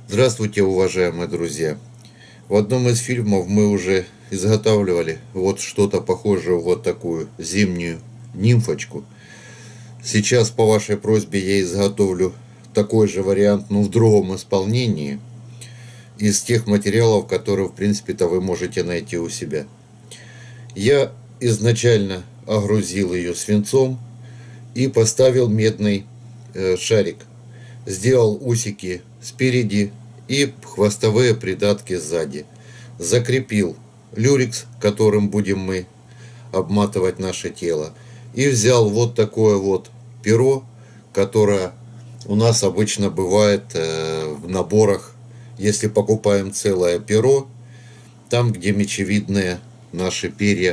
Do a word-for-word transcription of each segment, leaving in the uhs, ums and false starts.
Здравствуйте, уважаемые друзья! В одном из фильмов мы уже изготавливали вот что-то похожее, вот такую зимнюю нимфочку. Сейчас по вашей просьбе я изготовлю такой же вариант, но в другом исполнении, из тех материалов, которые в принципе-то вы можете найти у себя. Я изначально огрузил ее свинцом и поставил медный э, шарик. Сделал усики спереди и хвостовые придатки сзади. Закрепил люрекс, которым будем мы обматывать наше тело. И взял вот такое вот перо, которое у нас обычно бывает э, в наборах, если покупаем целое перо, там, где мечевидные наши перья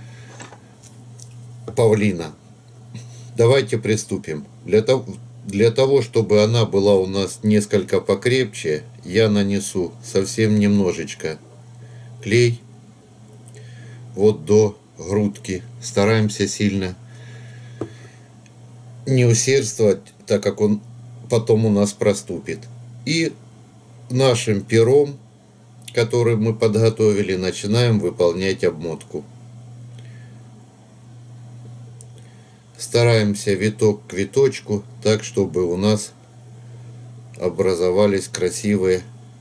павлина. Давайте приступим. Для того, для того, чтобы она была у нас несколько покрепче, я нанесу совсем немножечко клей вот до грудки. Стараемся сильно не усердствовать, так как он потом у нас проступит. И нашим пером, который мы подготовили, начинаем выполнять обмотку. Стараемся виток к виточку, так чтобы у нас образовались красивые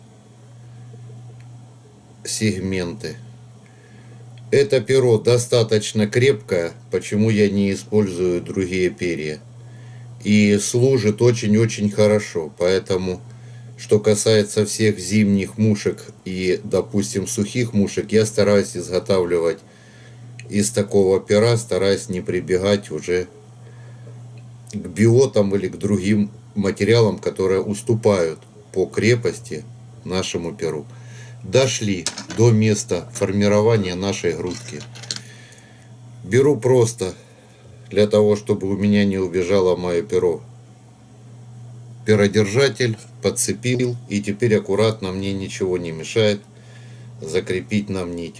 сегменты. Это перо достаточно крепкое, почему я не использую другие перья. И служит очень-очень хорошо. Поэтому, что касается всех зимних мушек и, допустим, сухих мушек, я стараюсь изготавливать из такого пера, стараясь не прибегать уже к биотам или к другим материалам, которые уступают по крепости нашему перу. Дошли до места формирования нашей грудки. Беру просто, для того, чтобы у меня не убежало мое перо, перодержатель, подцепил, и теперь аккуратно, мне ничего не мешает закрепить нам нить.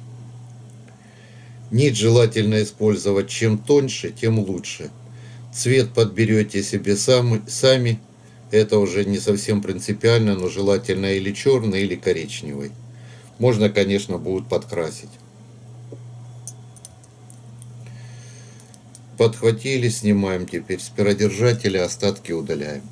Нить желательно использовать чем тоньше, тем лучше. Цвет подберете себе сами, сами. Это уже не совсем принципиально, но желательно или черный, или коричневый. Можно, конечно, будет подкрасить. Подхватили, снимаем теперь с перодержателя, остатки удаляем.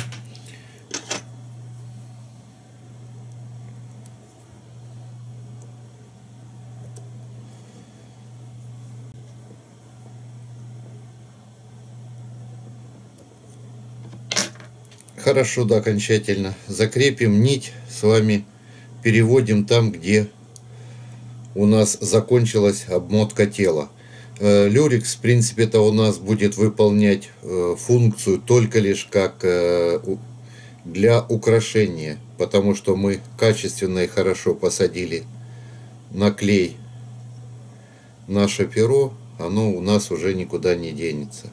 Хорошо, да, окончательно закрепим нить, с вами переводим там, где у нас закончилась обмотка тела. Люрекс, в принципе, это у нас будет выполнять функцию только лишь как для украшения, потому что мы качественно и хорошо посадили на клей наше перо, оно у нас уже никуда не денется.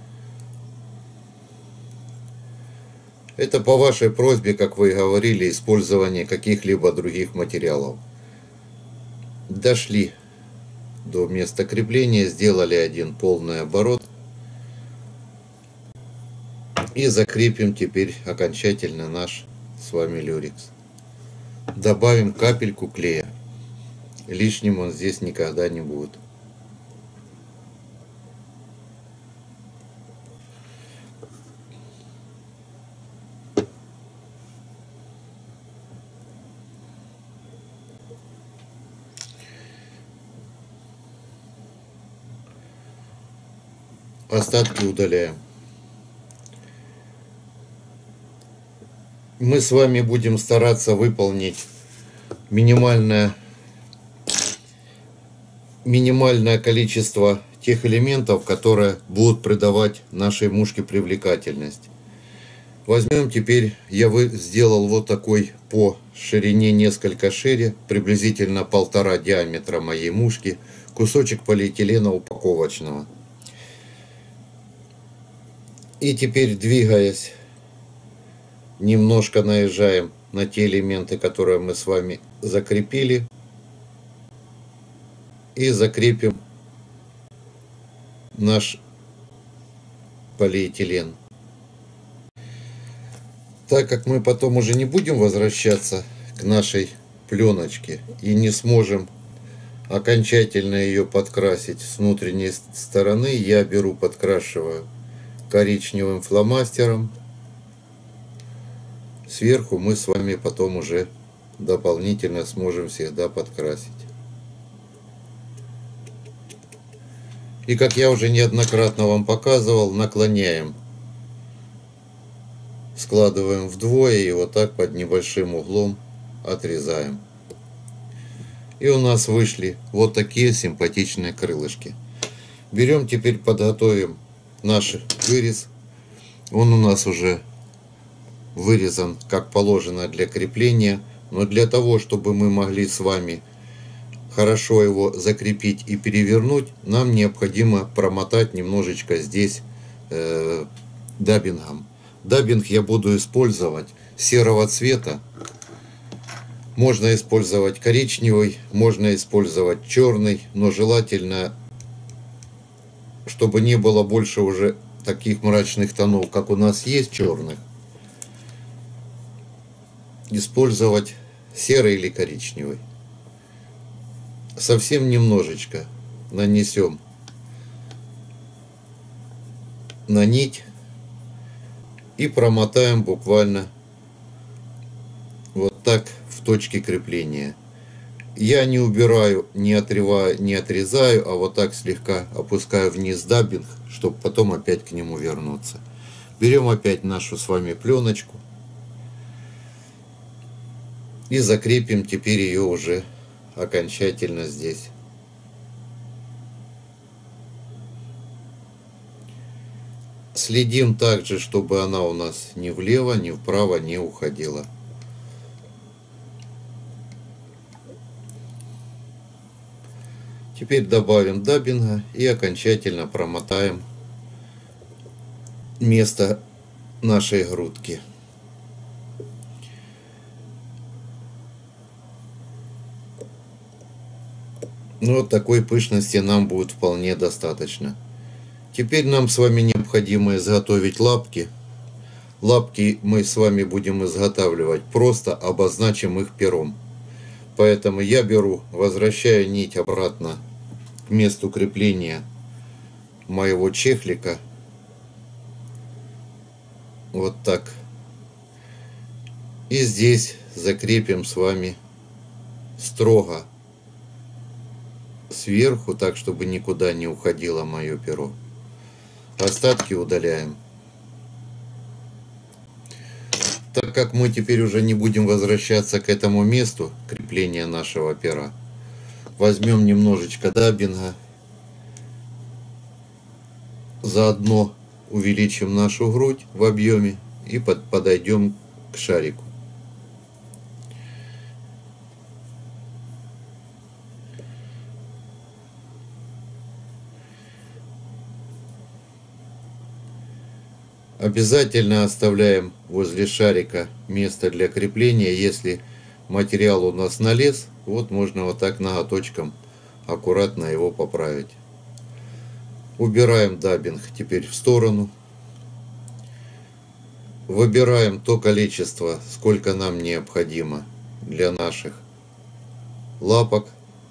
Это по вашей просьбе, как вы и говорили, использование каких-либо других материалов. Дошли до места крепления, сделали один полный оборот. И закрепим теперь окончательно наш с вами люрекс. Добавим капельку клея. Лишним он здесь никогда не будет. Остатки удаляем. Мы с вами будем стараться выполнить минимальное, минимальное количество тех элементов, которые будут придавать нашей мушке привлекательность. Возьмем теперь, я вы сделал вот такой по ширине несколько шире, приблизительно полтора диаметра моей мушки, кусочек полиэтилена упаковочного. И теперь, двигаясь, немножко наезжаем на те элементы, которые мы с вами закрепили. И закрепим наш полиэтилен. Так как мы потом уже не будем возвращаться к нашей пленочке и не сможем окончательно ее подкрасить с внутренней стороны, я беру, подкрашиваю коричневым фломастером. Сверху мы с вами потом уже дополнительно сможем всегда подкрасить. И как я уже неоднократно вам показывал, наклоняем, складываем вдвое и вот так под небольшим углом отрезаем. И у нас вышли вот такие симпатичные крылышки. Берем теперь, подготовим наш вырез. Он у нас уже вырезан как положено для крепления. Но для того, чтобы мы могли с вами хорошо его закрепить и перевернуть, нам необходимо промотать немножечко здесь э, даббингом. Даббинг я буду использовать серого цвета. Можно использовать коричневый, можно использовать черный, но желательно, чтобы не было больше уже таких мрачных тонов, как у нас есть черных, использовать серый или коричневый. Совсем немножечко нанесем на нить и промотаем буквально вот так в точке крепления. Я не убираю, не отрываю, не отрезаю, а вот так слегка опускаю вниз даббинг, чтобы потом опять к нему вернуться. Берем опять нашу с вами пленочку и закрепим теперь ее уже окончательно здесь. Следим также, чтобы она у нас ни влево, ни вправо не уходила. Теперь добавим даббинга и окончательно промотаем место нашей грудки. Ну, вот такой пышности нам будет вполне достаточно. Теперь нам с вами необходимо изготовить лапки. Лапки мы с вами будем изготавливать, просто обозначим их пером. Поэтому я беру, возвращаю нить обратно к месту крепления моего чехлика. Вот так. И здесь закрепим с вами строго сверху, так чтобы никуда не уходило мое перо. Остатки удаляем. Так как мы теперь уже не будем возвращаться к этому месту крепления нашего пера, возьмем немножечко даббинга, заодно увеличим нашу грудь в объеме и под, подойдем к шарику. Обязательно оставляем возле шарика место для крепления. Если материал у нас налез, вот можно вот так ноготочком аккуратно его поправить. Убираем даббинг теперь в сторону. Выбираем то количество, сколько нам необходимо для наших лапок.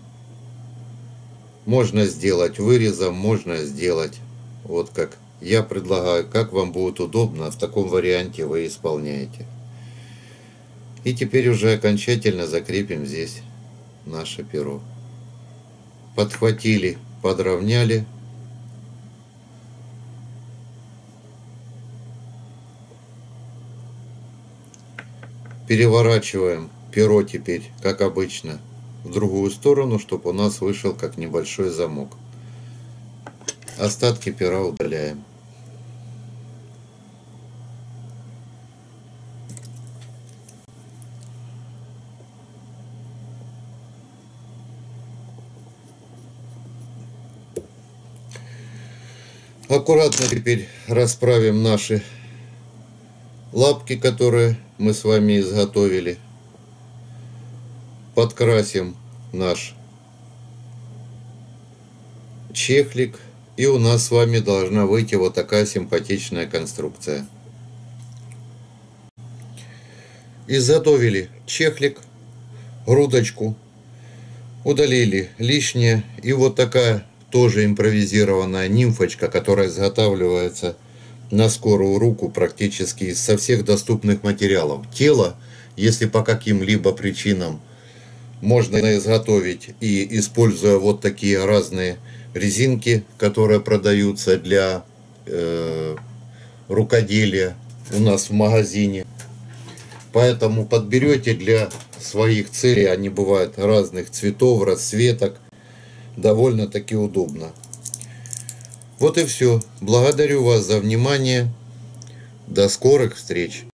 Можно сделать вырезом, можно сделать вот как я предлагаю, как вам будет удобно, в таком варианте вы исполняете. И теперь уже окончательно закрепим здесь наше перо. Подхватили, подровняли. Переворачиваем перо теперь, как обычно, в другую сторону, чтобы у нас вышел как небольшой замок. Остатки пера удаляем. Аккуратно теперь расправим наши лапки, которые мы с вами изготовили. Подкрасим наш чехлик. И у нас с вами должна выйти вот такая симпатичная конструкция. Изготовили чехлик, грудочку, удалили лишнее. И вот такая тоже импровизированная нимфочка, которая изготавливается на скорую руку практически со всех доступных материалов. Тело, если по каким-либо причинам, можно изготовить и используя вот такие разные резинки, которые продаются для э, рукоделия у нас в магазине. Поэтому подберете для своих целей, они бывают разных цветов, расцветок, довольно-таки удобно. Вот и все. Благодарю вас за внимание. До скорых встреч!